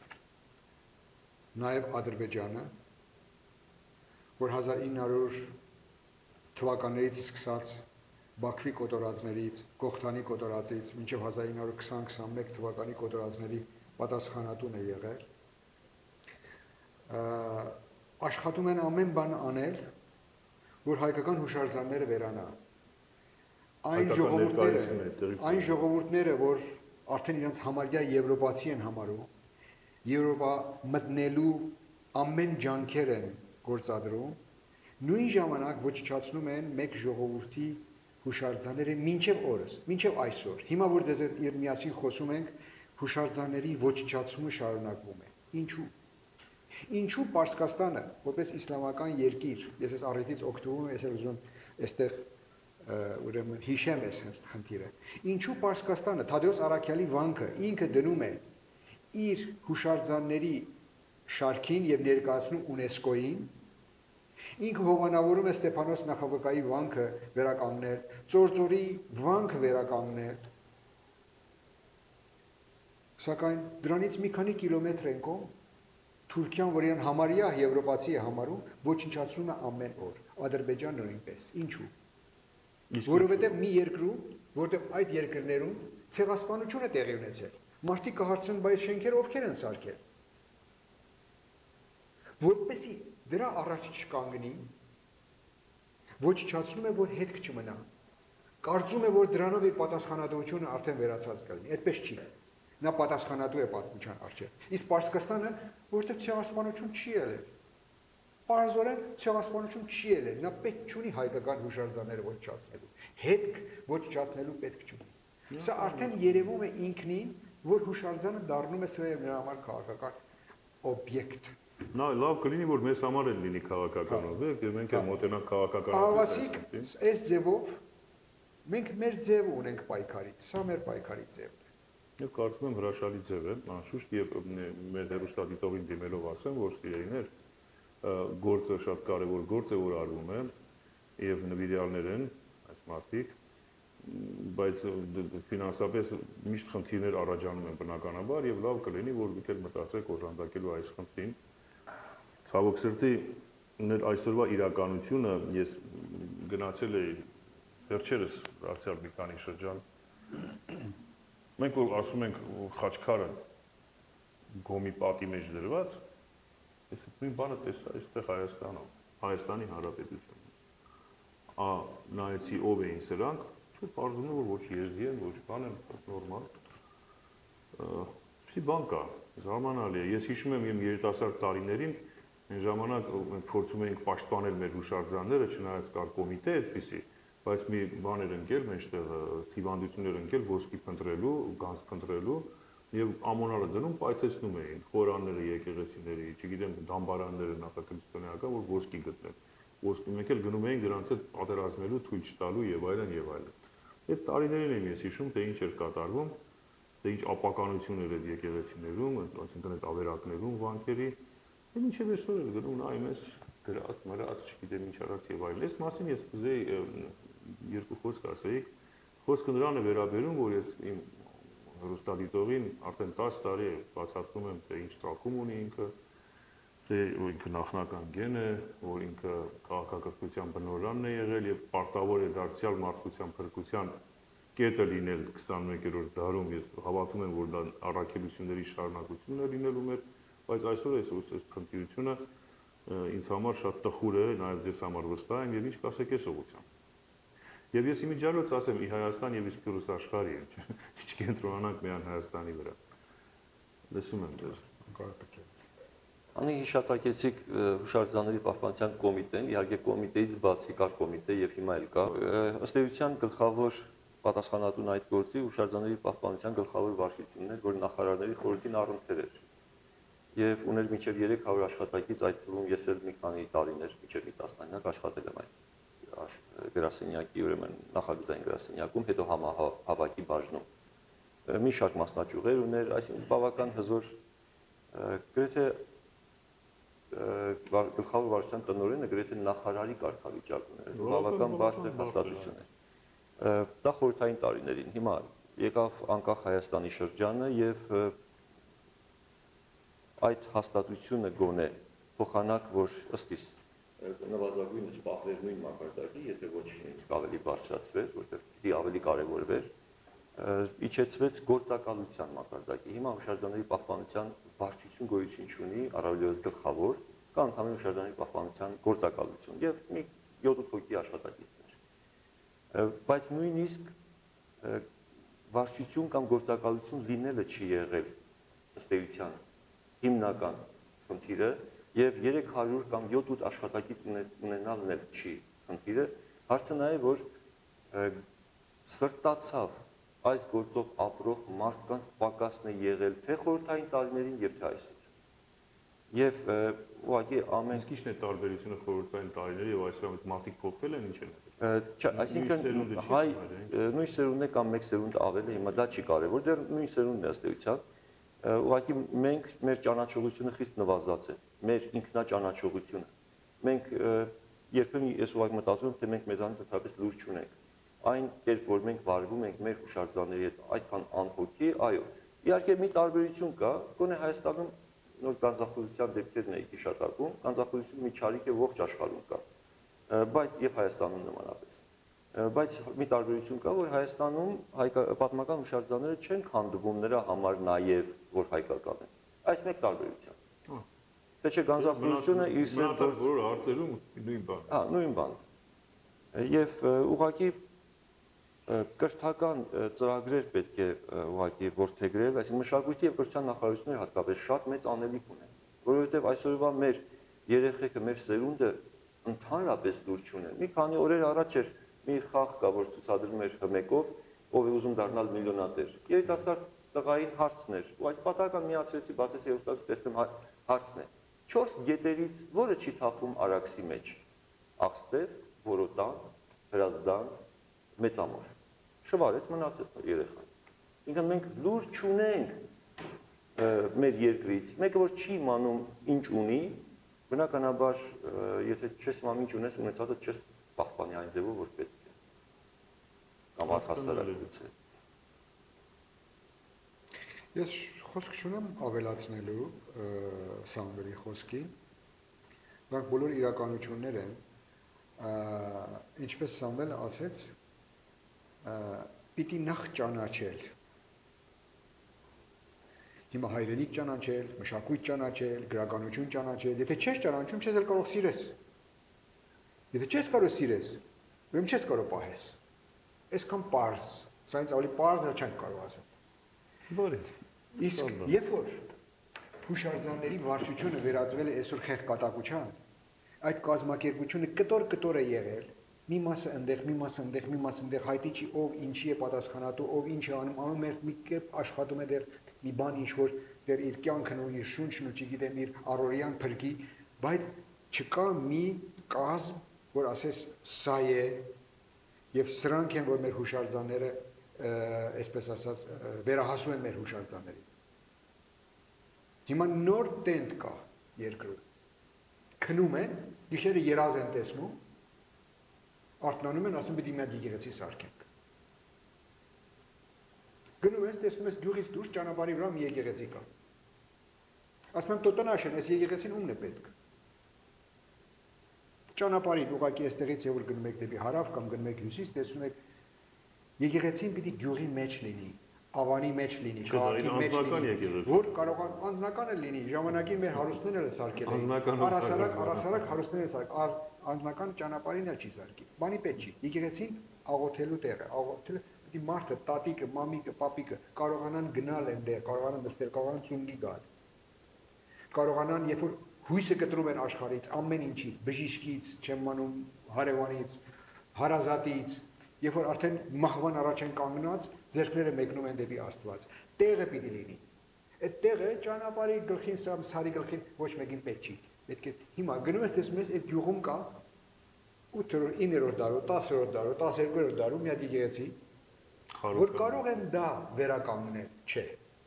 նաեւ Ադրբեջանը, որ 1900 թվականներից սկսած Բաքվի կոտորածներից, Կողթանի կոտորածից մինչև 1920-21 թվականի կոտորածների պատասխանատուն է եղել։ Աշխատում են ամեն բան անել, որ հայկական հուշարձանները վերանան։ Այն ժողովուրդները, որ արդեն իրենց համարյա եվրոպացի են համարում, Եվրոպա մտնելու ամեն ջանքեր են գործադրում, նույն ժամանակ ոչնչացնում են մեկ ժողովրդի հուշարձանները մինչև օրս, մինչև այսօր։ Հիմա որ ձեզ հետ միասին խոսում ենք, հուշարձանների ոչնչացումը շարունակվում է։ Ինչու՞։ Ինչու Պարսկաստանը, որպես իսլամական երկիր, ես այս առիթից օգտվում եմ, ես ուզում եմ այստեղ ուրեմն հիշեմ այս խնդիրը։ Ինչու Պարսկաստանը Թադեոս Առաքյալի վանքը ինքը դնում է իր հուշարձանների շարքին եւ ներկայացնում ՅՈՒՆԵՍԿՕ-ին, ինքը հովանավորում է Ստեփանոս Նախավկայի վանքը վերականգնել, Ծորձորի վանքը վերականգնել, սակայն դրանից մի քանի կիլոմետր են կողմ Թուրքիան, որ իրեն համարյա եվրոպացի է համարում, ոչնչացնում է ամեն օր, Ադրբեջանը նույնպես։ Ինչու՞։ Որովհետև մի երկրում, որտեղ այդ երկրներում ցեղասպանություն է տեղի ունեցել, մարդիկ կհարցնեն, բայց շենքերը ովքեր են սարքել։ Որպեսի դրա առաջ չկանգնի, ոչնչացնում է, որ հետք չմնա։ Կարծում է, որ դրանով իր պատասխանատվությունը արդեն վերացած կլինի, այդպես չի։ Նա պատասխանատու է պատմության առջև։ Իսկ Պարսկաստանը, որտեղ ցեղասպանություն չի եղել, պարզորեն ցեղասպանություն չի եղել, նա պետք չունի հայկական հուշարձանները ոչնչացնելու, հետք ոչնչացնելու պետք չունի։ Սա արդեն երևում է ինքնին, որ հուշարձանը դառնում է սրա եւ նրա համար քաղաքական օբյեկտ։ Նա լավ կլինի, որ մեզ համար էլ լինի քաղաքական օբյեկտ, եւ մենք էլ մոտենանք քաղաքական։ Ահավասիկ, այս ձևով մենք մեր ձևը ունենք պայքարի, սա մեր պայքարի ձևն է։ Եվ կարծում եմ հրաշալի ձև է, անշուշտ, եւ մեր հեռուստադիտողին դիմելով ասեմ, որ սիրելիներ, գործը շատ կարևոր գործ է, որ արվում է, եւ նվիրյալներ են այս մարդիկ, բայց ֆինանսապես միշտ խնդիրներ առաջանում են բնականաբար եւ լավ կլինի, որ դուք էլ մտածեք օժանդակելու այս խնդրին։ Ցավոք սրտի, այսօրվա իրականությունը ես գնացել էի վերջերս դարձյալ մի քանի շրջան։ Մենք որ ասում ենք Խաչքարը գոմի պատի մեջ դրված, ես նույն բանը տեսա այստեղ Հայաստանում, Հայաստանի Հանրապետությունում։ Նայեցի ով էին սրանք, չէ, պարզվում է, որ ոչ եզդի են, ոչ բան են, նորմալ։ Սի բան կա, զարմանալի է։ Ես հիշում եմ իմ երիտասարդ տարիներին, այն ժամանակ մենք փորձում էինք պաշտպանել մեր հուշարձանները, չնայած կար կոմիտե այդպիսի, բայց մի բան էր ընկել մեջտեղ հիվանդություններ ընկել ոսկի փնտրելու, գանձ փնտրելու եւ ամոնալը դնում պայթեցնում էին խորանները, եկեղեցիների, չգիտեմ, դամբարանները նախաքրիստոնեական, որ ոսկի գտնեն։ Ոսկի մենք էլ գնում էինք դրանց հետ պատերազմելու, թույլ չտալու եւ այլն եւ այլն։ Այդ տարիներին եմ ես հիշում, թե ինչ էր կատարվում, թե ինչ ապականություն էր այդ եկեղեցիներում, այսինքն այդ ավերակներում, վանքերի, եւ ինչեւ այսօր էլ գնում նայում ես գրած, մրած, չգիտեմ ինչ արած եւ այլն։ Այս մասին ես կուզեի երկու խոսք ասեի, խոսքը նրան է վերաբերում, որ ես իմ հեռուստադիտողին արդեն 10 տարի է բացատրում եմ, թե ինչ ծագում ունի ինքը, թե ինքը նախնական գեն է, որ ինքը քաղաքակրթության բնօրանն է եղել եւ պարտավոր է դարձյալ մարդկության փրկության կետը լինել 21-րդ դարում, ես հավատում եմ, որ դա առաքելությունների շարունակությունն է լինելու մեր, բայց այսօր այս քննությունը ինձ համար շատ տխուր է, նաեւ ձեզ համար վստահ եմ եւ ինչ կասեք այս ուղղությամբ։ Եվ ես իմիջիալոց ասեմ, ի Հայաստան եւ իսկ Ռուս աշխարհի, չկենտրոնանանք միայն Հայաստանի վրա։ Լսում եմ ձեզ։ Անի հիշատակեցիք հուշարձանների պահպանության կոմիտեն, իհարկե կոմիտեից բացի կար կոմիտե եւ հիմա էլ կա։ Ըստ էության գլխավոր պատասխանատուն այդ գործի հուշարձանների պահպանության գլխավոր վարչությունն էր, որ նախարարների խորհրդին առընթեր էր։ Եվ ուներ մինչև 300 աշխատակից, այդ թվում ես էլ մի քանի տարիներ, մինչև մի տասնամյակ աշխատել եմ այդ գրասենյակի, ուրեմն նախագծային գրասենյակում, հետո համահավաքի բաժնում։ Մի շարք մասնաճյուղեր ուներ, այսինքն բավական հզոր, գրեթե գլխավոր վարչության տնօրենը գրեթե նախարարի կարգավիճակ ուներ, բավական բարձր հաստատություն էր։ Դա խորհրդային տարիներին, հիմա եկավ անկախ Հայաստանի շրջանը եւ այդ հաստատությունը գոնե փոխանակ, որ ըստ իս նվազագույնս պահվեր նույն մակարդակի, եթե ոչ նույնիսկ ավելի բարձրացվեր, որտեղ պիտի ավելի կարևորվեր, իջեցվեց գործակալության մակարդակի։ Հիմա հուշարձանների պահպանության վարչություն գոյություն չունի, առավելևս գլխավոր, կա ընդհանուր հուշարձանների պահպանության գործակալություն եւ մի 7-8 հոգի աշխատակիցներ։ Բայց նույնիսկ վարչություն կամ գործակալություն լինելը չի եղել ըստ էության հիմնական խնդիրը եւ 300 կամ 7-8 աշխատակից ունենալն էլ չի խնդիրը, հարցը նա է, որ սրտացավ այս գործով ապրող մարդկանց պակասն է եղել թե խորհրդային տարիներին եւ թե այսօր։ Եւ ուղղակի ամեն Իսկ ի՞նչն է տարբերությունը խորհրդային տարիների եւ այսօր այդ մարդիկ փոխվել են ինչ են։ Այսինքն հայ նույն սերունդն է կամ մեկ սերունդ ավել է, հիմա դա չի կարևոր, դեռ նույն սերունդն է ըստ էության։ Ուղղակի մենք մեր ճանաչողությունը խիստ նվազած է, մեր ինքնաճանաչողությունը։ Մենք երբեմն ես ուղղակի մտածում եմ, թե մենք մեզանից ընդհանրապես լուրջ չունենք։ Այն կերպ, որ մենք վարվում ենք մեր հուշարձանների հետ այդքան անհոգի, այո։ Իհարկե մի տարբերություն կա, գոնե Հայաստանում նոր գանձախոսության դեպքերն է հիշատակում, գանձախոսություն մի չարիք է ողջ աշխարհում կա, բայց եւ Հայաստանում նմանապես։ Բայց մի տարբերություն կա, որ Հայաստանում պատմական հուշարձանները չեն քանդվում նրա համար նաեւ, որ հայկական են։ Այս մեկ տարբերություն։ Թե չէ գանձախոսությունը իր սերտ բոլոր հարցերում նույն բանն։ Հա, նույն բանն։ Եվ ուղղակի կրթական ծրագրեր պետք է ուղղակի որդեգրել, այսինքն մշակույթի եւ կրթության նախարարությունները հատկապես շատ մեծ անելիք ունեն, որովհետեւ այսօրվա մեր երեխեքը, մեր սերունդը ընդհանրապես լուրջ չունեն։ Մի քանի օրեր առաջ էր մի խաղ կա, որ ցուցադրում էր ՀՄԵԿ-ով, ով է ուզում դառնալ միլիոնատեր։ Երիտասարդ տղային հարցն էր, ու այդ պատահական միացրեցի, բացեցի երեխաս, տեսնեմ հարցն է։ 4 գետերից որը չի թափվում Արաքսի մեջ։ Աղստև, Որոտան, Հրազդան, Մեծամոր։ Շվարեց մնացել երեխան։ Ինքն մենք լուրջ չունենք մեր երկրից, մեկը որ չի իմանում ինչ ունի, բնականաբար եթե չես իմանում ինչ ունես, ունեցածը չես պահպանի այն ձևով, որ պետք է։ Կամ առհասարակություն։ Ես խոսք չունեմ ավելացնելու Սամվելի խոսքի, դրանք բոլոր իրականություններ են, ինչպես Սամվելը ասեց, պիտի նախ ճանաչել։ Հիմա հայրենիք ճանաչել, մշակույթ ճանաչել, գրականություն ճանաչել, եթե չես ճանաչում, չես էլ կարող սիրես։ Եթե չես կարող սիրես, ուրեմն չես կարող պահես։ Այսքան պարզ, սրանից ավելի պարզ չենք կարող ասել։ Բարի։ Իսկ երբ որ հուշարձանների վարչությունը վերածվել է այսօր խեղկատակության, այդ կազմակերպությունը կտոր է եղել, մի մասը ընդեղ, մի մասը ընդեղ, մի մասը ընդեղ, հայտի չի ով ինչի է պատասխանատու, ով ինչ է անում, ամեն մերթ մի կերպ աշխատում է դեռ մի բան ինչ որ դեռ իր կյանքն ու իր շունչն ու չգիտեմ իր առօրյան փրկի, բայց չկա մի կազմ, որ ասես սա է եւ սրանք են, որ մեր հուշարձանները այսպես ասած վերահասում են մեր հուշարձաններին։ Հիմա նոր տենդ կա երկրում։ Քնում են, գիշերը երազ են տեսնում, արթնանում են, ասում պիտի մի հատ եկեղեցի սարքենք։ Գնում ես, տեսնում ես գյուղից դուրս ճանապարհի վրա մի եկեղեցի կա։ Ասում եմ տոտնաշեն, այս եկեղեցին ումն է պետք։ Ճանապարհին ուղղակի այստեղից եւ որ գնում եք դեպի հարավ կամ գնում եք հյուսիս, տեսնում եք եկեղեցին պիտի գյուղի մեջ լինի, ավանի մեջ լինի, քաղաքի մեջ լինի, որ կարող անձնականը լինի, ժամանակին մեր հարուստներն էլ սարքել էին, առասարակ հարուստները սարքել, անձնական ճանապարհին էլ չի սարքի, բանի պետք չի, եկեղեցին աղոթելու տեղ է, աղոթել պիտի մարդը, տատիկը, մամիկը, պապիկը կարողանան գնալ այնտեղ, կարողանան նստել, կարողանան ծունգի գալ, կարողանան, երբ որ հույսը կտրում են աշխարհից, ամեն ինչից, բժիշկից, չեմ անում, հարևանից, հարազատից, երբ որ արդեն մահվան առաջ են կանգնած, ձեռքները մեկնում են դեպի Աստված։ Տեղը պիտի լինի։ Այդ տեղը ճանապարհի գլխին, սարի գլխին ոչ մեկին պետք չի։ Պետք է հիմա գնում ես տեսնում ես այդ գյուղում կա 8-րդ, 9-րդ դարու, 10-րդ դարու, 12-րդ դարու մի հատ եկեղեցի, որ կարող են դա վերականգնել, չէ։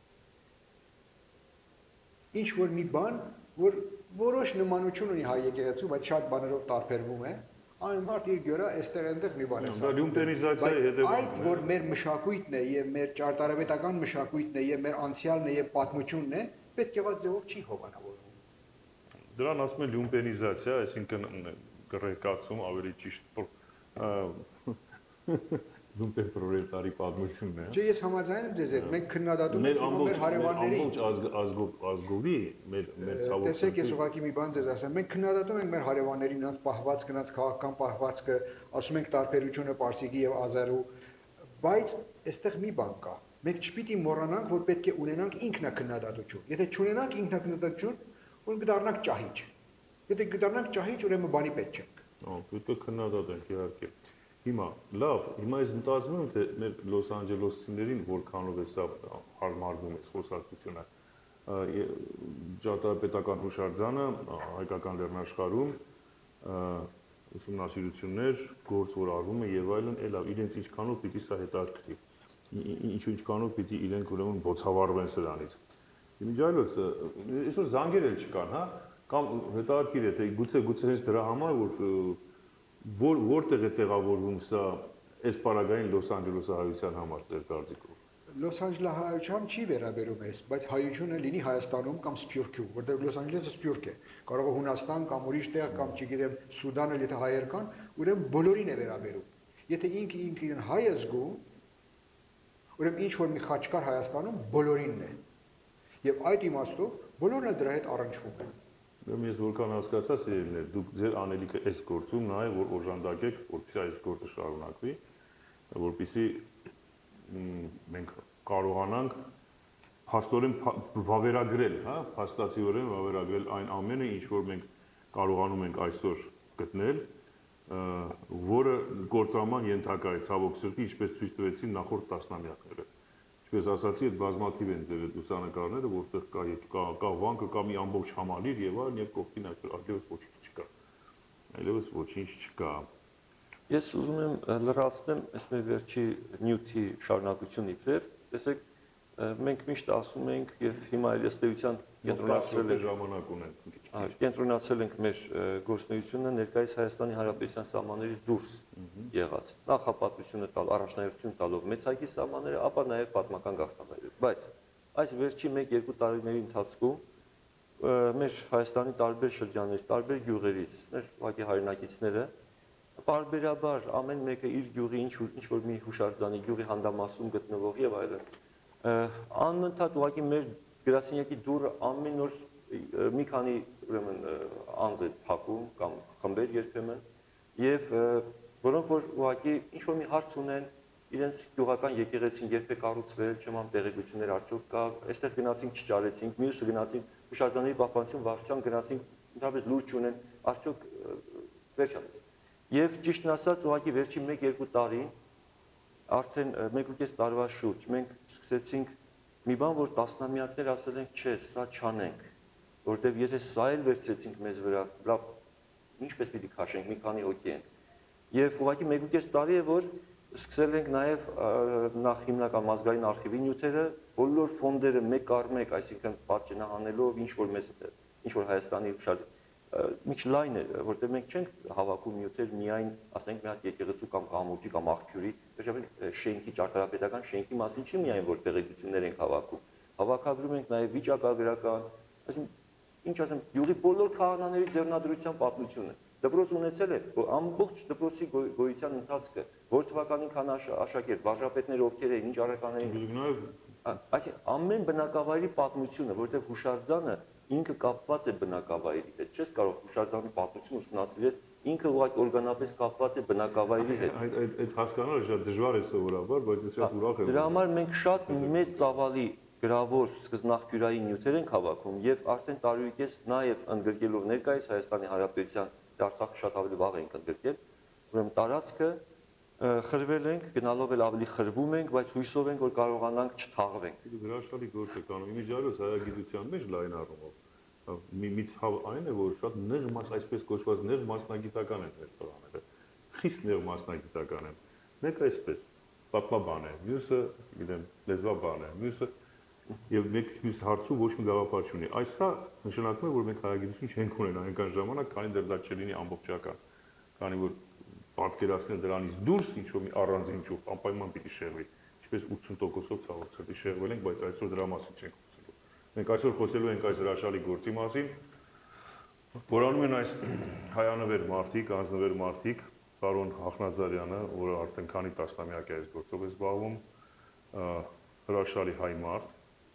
Ինչ որ մի բան, որ որոշ նմանություն ունի հայ եկեղեցու, բայց շատ բաներով տարբերվում է, այն մարդ իր գյուղը այստեղ այնտեղ մի բան է սարքում։ Բայց այդ որ մեր մշակույթն է եւ մեր ճարտարապետական մշակույթն է եւ մեր անցյալն է եւ պատմությունն է, պետք եղած ձևով չի հովանավորվում։ Դրան ասում են լյումպենիզացիա, այսինքն կռեկացում ավելի ճիշտ լյումպեն պրոլետարի պատմությունն է։ Չէ, ես համաձայն եմ ձեզ հետ, մենք քննադատում ենք մեր հարևանների ազգովի մեր ցավոք։ Տեսեք, ես ուղղակի մի բան ձեզ ասեմ, մենք քննադատում ենք մեր հարևանների նրանց պահվածքը, նրանց քաղաքական պահվածքը, ասում ենք տարբերությունը պարսիկի եւ ազարու, բայց այստեղ մի բան կա։ Մենք չպիտի մոռանանք, որ պետք է ունենանք ինքնակնդատություն։ Եթե չունենանք ինքնակնդատություն, ուրեմն կդառնանք ճահիճ։ Եթե կդառնանք ճահիճ, ուրեմն բանի պետք չենք։ Պետք է քննադատենք իհարկե։ Հիմա լավ, հիմա ես մտածում եմ, թե մեր Լոս Անջելեսցիներին որքանով է սա հարմարվում է խոսակցությունը։ Ճարտարապետական հուշարձանը հայկական լեռնաշխարհում ուսումնասիրություններ, գործ որ արվում է եւ այլն, լավ, իրենց ինչքանով պիտի սա հետաքրքրի։ Ինչքանով պիտի իրենք ուրեմն բոցավառվեն սրանից։ Իմիջիայլոց այսօր զանգեր էլ չկան, հա, կամ հետաքրքիր է, թե գուցե հենց դրա համար որ որտեղ է տեղավորվում սա այս պարագային Լոս Անջելեսահայության համար ձեր կարծիքով։ Լոս Անջելեսահայության չի վերաբերում էս, բայց հայությունը լինի Հայաստանում կամ Սփյուռքում, որտեղ Լոս Անջելեսը Սփյուռք է։ Կարող է Հունաստան կամ ուրիշ տեղ կամ չգիտեմ Սուդանը, եթե հայեր կան, ուրեմն բոլորին է վերաբերում։ Եթե ինքը իրեն հայ է զգում, ուրեմն ինչ որ մի խաչկար Հայաստանում բոլորինն է։ Եվ այդ իմաստով բոլորն էլ դրա հետ առնչվում են։ Ուրեմն ես որքան հասկացա, սիրելիներ, դուք ձեր անելիքը այս գործում նայեք, որ օժանդակեք, որպեսզի այս գործը շարունակվի, որպեսզի մենք կարողանանք փաստորեն վավերագրել, հա, փաստացիորեն վավերագրել այն ամենը, ինչ որ մենք կարողանում ենք այսօր գտնել, որը կործանման ենթակա է ցավոք սրտի, ինչպես ցույց տվեցին նախորդ տասնամյակները։ Ինչպես ասացի, այդ բազմաթիվ են ձեր լուսանկարները, որտեղ կա վանկը, կա մի ամբողջ համալիր եւ այլն, եւ կողքին այլևս ոչինչ չկա։ Այլևս ոչինչ չկա։ Ես ուզում եմ լրացնեմ այս մեր վերջի նյութի շարունակություն իբրև, տեսեք, մենք միշտ ասում ենք եւ հիմա էլ ըստեյության կենտրոնացրել ենք ժամանակ ունենք։ Կենտրոնացրել ենք մեր գործունեությունը ներկայիս Հայաստանի Հանրապետության սահմաններից դուրս եղած։ Նախապատվությունը տալ, առաջնահերթություն տալով մեծակի սահմանները, ապա նաեւ պատմական գաղթավայրեր։ Բայց այս վերջի 1-2 տարիների ընթացքում մեր Հայաստանի տարբեր շրջաններից, տարբեր գյուղերից, մեր ուղղակի հայրենակիցները բարբերաբար ամեն մեկը իր գյուղի ինչ որ մի հուշարձանի գյուղի հանդամասում գտնվող եւ այլն անընդհատ ուղղակի մեր գրասենյակի դուռը ամեն օր մի քանի ուրեմն անձ է փակում կամ խմբեր երբեմն եւ որոնք որ ուղղակի ինչ որ մի հարց ունեն իրենց գյուղական եկեղեցին երբ է կառուցվել, չեմ տեղեկություններ արդյոք կա, այստեղ գնացինք չճարեցինք, մյուսը գնացինք հուշարձանների պահպանություն վարչության գնացինք, ընդհանրապես լուրջ չունեն, արդյոք վերջապես։ Եվ ճիշտն ասած, ուղղակի վերջի 1-2 տարին արդեն 1.5 տարվա շուրջ մենք սկսեցինք մի բան, որ տասնամյակներ ասել ենք, չէ, սա չանենք, որտեղ եթե սա էլ վերցրեցինք մեզ վրա, լավ, ինչպես պիտի քաշենք, մի քանի հոգի ենք։ Եվ ուղղակի 1.5 տարի է, որ սկսել ենք նաև նախ հիմնական ազգային արխիվի նյութերը, բոլոր ֆոնդերը մեկ առ մեկ, այսինքն պատճենահանելով ինչ որ մեզ, ինչ որ Հայաստանի միջ լայն է, որտեղ մենք չենք հավաքում նյութեր միայն, ասենք, մի հատ եկեղեցու կամ կամուրջի կամ աղբյուրի, վերջապես շենքի ճարտարապետական շենքի մասին չի միայն որ տեղեկություններ ենք հավաքում, հավաքագրում ենք նաև վիճակագրական, այսինքն ինչ ասեմ, յուղի բոլոր քահանաների ձեռնադրության պատմությունը։ Դպրոց ունեցել է ամբողջ դպրոցի գոյության ընթացքը, որ թվականին քան աշակերտ, վարժապետները ովքեր էին, ինչ առաքաներին։ Այսինքն ամեն բնակավայրի պատմությունը, որտեղ հուշարձանը ինքը կապված է բնակավայրի հետ։ Չես կարող հուշարձանի պատմություն ուսումնասիրես, ինքը ուղղակի օրգանապես կապված է բնակավայրի հետ։ Այդ հասկանալը շատ դժվար է սովորաբար, բայց ես շատ ուրախ եմ։ Դրա համար մենք շատ մեծ ծավալի գրավոր սկզբնաղբյուրային նյութեր ենք հավաքում եւ արդեն տարուիկես նաեւ ընդգրկելով ներկայիս Հայաստանի Հանրապետության Արցախը շատ ավելի վաղ ենք ընդգրկել, ուրեմն տարածքը խրվել ենք, գնալով էլ ավելի խրվում ենք, բայց հույսով ենք, որ կարողանանք չթաղվենք։ Հրաշալի գործ եք անում։ Իմիջիայլոց հայագիտության մեջ լայն առումով մի ցավ այն է, որ շատ նեղ այսպես կոչված նեղ մասնագիտական են մեր տղաները։ Խիստ նեղ մասնագիտական են։ Մեկը այսպես պատմաբան է, մյուսը, գիտեմ, լեզվաբան է, մյուսը եւ մյուս հարցում ոչ մի գաղափար չունի։ Այսա նշանակում է, որ մենք հայագիտություն չենք ունենա այնքան ժամանակ, քանի դեռ դա չլինի ամբողջական, քանի որ պատկերացնել դրանից դուրս ինչ որ մի առանձին ճյուղ անպայման պիտի շեղվի, ինչպես 80%-ով ցավոք սրտի շեղվել ենք, բայց այսօր դրա մասին չենք խոսելու։ Մենք այսօր խոսելու ենք այս հրաշալի գործի մասին, Որանում են այս հայանվեր մարդիկ, անձնվեր մարդիկ, պարոն Հախնազարյանը, որը արդեն քանի տասնամյակ է այս գործով է զբաղվում, հրաշալի հայ մարդ,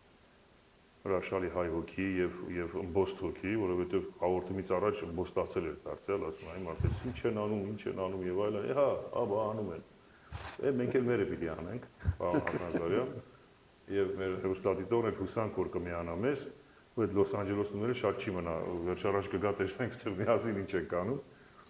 հրաշալի հայ հոգի եւ ըմբոստ հոգի, որովհետեւ հաղորդումից առաջ ըմբոստացել էր դարձյալ, ասում այն մարդը ինչ են անում եւ այլն, հա, աբա անում են։ Մենք էլ մերը պիտի անենք, պարոն Հախնազարյան, եւ մեր հերոստատիտողն էլ հուսանք որ կմիանա մեզ, ու այդ Լոս Անջելեսները շատ չի մնա, վերջարաշ կգա տեսնենք, թե միասին ինչ ենք անում։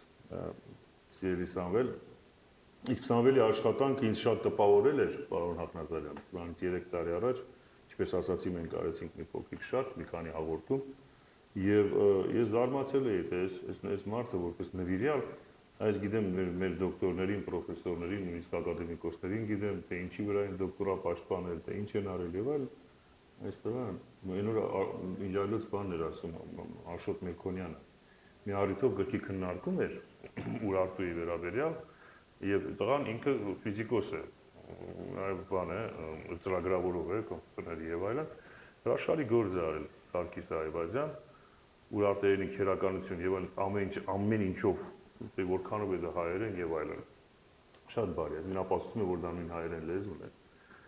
Սիրելի Սամվել, իսկ Սամվելի աշխատանքը ինձ շատ տպավորել էր, պարոն Հախնազարյան, բանից 3 տարի առաջ, ինչպես ասացի, մենք արեցինք մի փոքրիկ շատ, մի քանի հաղորդում, եւ ես զարմացել էի, թե այս մարդը որպես նվիրյալ, այս գիտեմ մեր դոկտորներին, պրոֆեսորներին, նույնիսկ ակադեմիկոսներին գիտեմ, թե ինչի վրա են դոկտորա պաշտպանել, թե ինչ են արել եւ այլ, այստեղ այն օր ինժայլոց բանն էր ասում Աշոտ Մելքոնյանը, մի առիթով գրքի քննարկում էր Ուրարտուի վերաբերյալ եւ տղան ինքը ֆիզիկոս է, նաեւ բան է, ծրագրավորող է, կոմպյուտերների եւ այլն, հրաշալի գործ է արել Սարգիս Այվազյան, Ուրարտերենի քերականություն եւ ամեն ինչով, թե որքանով է դա հայերեն եւ այլն։ Շատ բարի է, նա ապացուցում է, որ դա նույն հայերեն լեզուն է։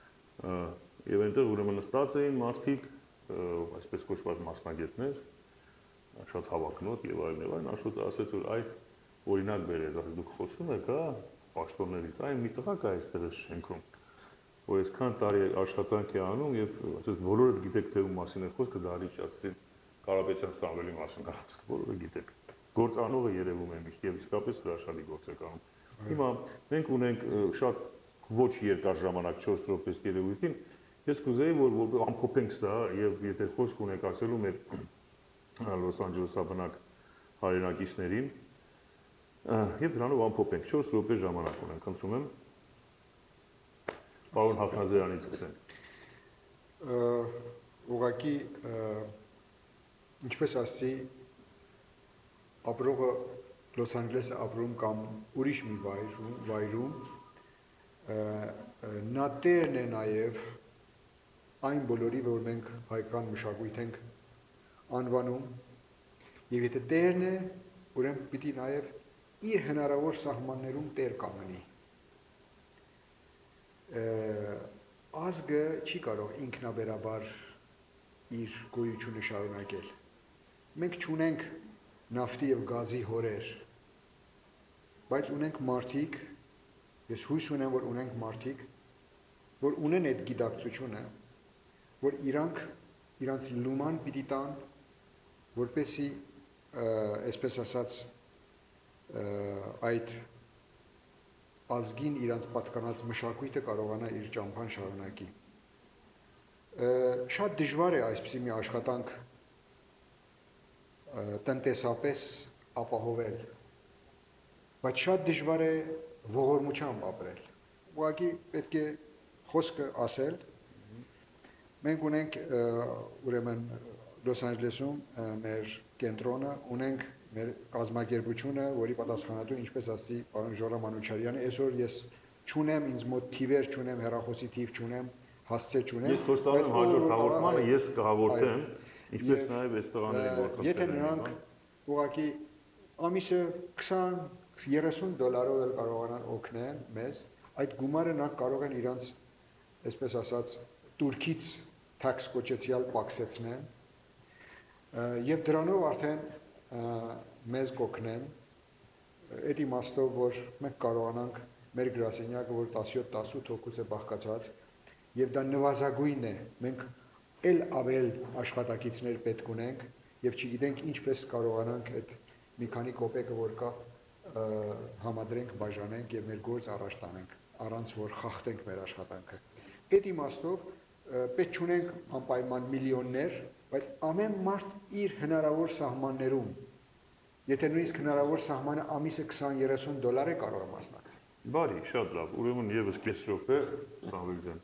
Եվ այնտեղ ուրեմն նստած էին մարդիկ, այսպես կոչված մասնագետներ, շատ հավակնոտ եւ այլն, Աշոտը ասաց, որ այդ օրինակ բերեց, ասաց դուք խոսում եք, հա, պաշտոններից, այն մի տղա կա այստեղ շենքում, որ այսքան տարի աշխատանք է անում եւ ասաց բոլորը գիտեք թե ում մասին է խոսքը, դա արիչ ասեցին Կարապետյան Սամվելի մասին, ասաց բոլորը գիտեք։ Գործանողը երևում է միշտ եւ իսկապես հրաշալի գործ է անում։ Հիմա մենք ունենք շատ ոչ երկար ժամանակ 4 րոպե երևույթին, ես կուզեի որ ամփոփենք սա եւ եթե խոսք ունեք ասելու մեր Լոս Անջելեսաբնակ հայրենակիցներին, եւ դրանով ամփոփենք 4 րոպե ժամանակ ունենք, խնդրում եմ։ Պարոն Հախնազարյանից սկսենք։ Ուղղակի ինչպես ասացի, ապրողը Լոս Անջելեսը ապրում կամ ուրիշ մի վայրում, նա տերն է նաեւ այն բոլորի, որ մենք հայկական մշակույթ ենք անվանում, եւ եթե տերն է, ուրեմն պիտի նաեւ իր հնարավոր սահմաններում տեր կամնի։ Ազգը չի կարող ինքնաբերաբար իր գոյությունը շարունակել։ Մենք չունենք նավթի եւ գազի հորեր, բայց ունենք մարդիկ, ես հույս ունեմ, որ ունենք մարդիկ, որ ունեն այդ գիտակցությունը, որ իրանց լուման պիտի տան, որպեսի, այսպես ասած, այդ ազգին իրանց պատկանած մշակույթը կարողանա իր ճամփան շարունակի։ Շատ դժվար է այսպիսի մի աշխատանք տնտեսապես ապահովել, բայց շատ դժվար է ողորմությամբ ապրել։ Ուղղակի պետք է խոսքը ասել։ Մենք ունենք ուրեմն Լոս Անջելեսում մեր կենտրոնը, ունենք մեր կազմակերպությունը, որի պատասխանատու, ինչպես ասի պարոն Ժորա Մանուչարյանը, այսօր ես չունեմ ինձ մոտ թիվեր չունեմ, հեռախոսի թիվ չունեմ, հասցե չունեմ։ Ես խոստանում եմ հաջորդ հաղորդմանը ես կհաղորդեմ, ինչպես նաև այս տղաներին որ խոսել են։ Եթե նրանք ուղղակի ամիսը 20-30 դոլարով էլ կարողանան օգնել մեզ, այդ գումարը նրանք կարող են իրանց, այսպես ասած, Թուրքից tax կոչեցյալ պակսեցնեն, եւ դրանով արդեն մեզ կօգնեն, այդ իմաստով, որ մենք կարողանանք մեր գրասենյակը, որ 17-18 հոգուց է բաղկացած, եւ դա նվազագույնն է, մենք էլ ավել աշխատակիցներ պետք ունենք եւ չգիտենք ինչպես կարողանանք այդ մի քանի կոպեկը որ կա համադրենք, բաժանենք եւ մեր գործ առաջ տանենք, առանց որ խախտենք մեր աշխատանքը։ Այդ իմաստով պետք չունենք անպայման միլիոններ, բայց ամեն մարդ իր հնարավոր սահմաններում, եթե նույնիսկ հնարավոր սահմանը ամիսը 20-30 դոլար է կարող է մասնակցել։ Բարի, շատ լավ, ուրեմն եւս կես րոպե, Սամվել ջան։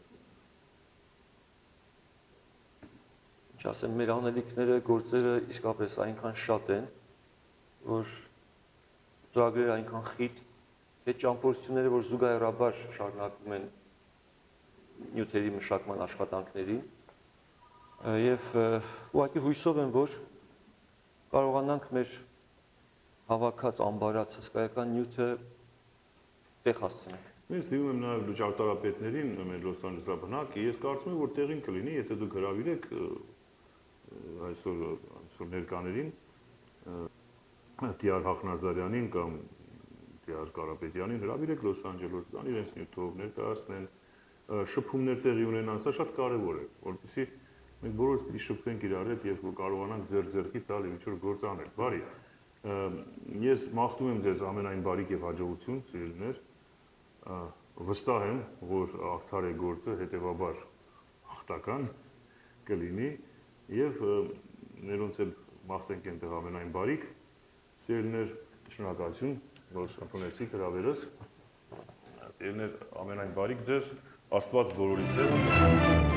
Չասեմ, մեր անելիքները, գործերը իսկապես այնքան շատ են, որ ծրագրերը այնքան խիտ, թե ճամփորդությունները, որ զուգահեռաբար շարունակվում են նյութերի մշակման աշխատանքներին, եւ ուղղակի հույսով եմ, որ կարողանանք մեր հավաքած ամբարած հսկայական նյութը տեղ հասցնենք։ Ես դիմում եմ նաև ճարտարապետներին, մեր Լոս Անջելեսաբնակ, ես կարծում եմ, որ տեղին կլինի, եթե դուք հրավիրեք այսօր ներկաներին Տիար Հախնազարյանին կամ Տիար Կարապետյանին հրավիրեք Լոս Անջելես, դան իրենց նյութով ներկայացնեն, շփումներ տեղի ունենան, սա շատ կարևոր է, որովհետեւ մենք բոլորս պիտի շփվենք իրար հետ եւ կարողանանք ձեր-ձեռքի տալ ինչ-որ գործ անել։ Բարի, ես մաղթում եմ ձեզ ամենայն բարիք եւ հաջողություն, սիրելիներ, վստահ եմ, որ արդար է գործը, հետեւաբար հաղթական կլինի եւ ներոնց էլ մաղթենք այնտեղ ամենայն բարիք, սիրելիներ, շնորհակալություն, որ ընդունեցիք հրավերս, սիրելիներ, ամենայն բարիք ձեզ, Աստված բոլորիս հետ։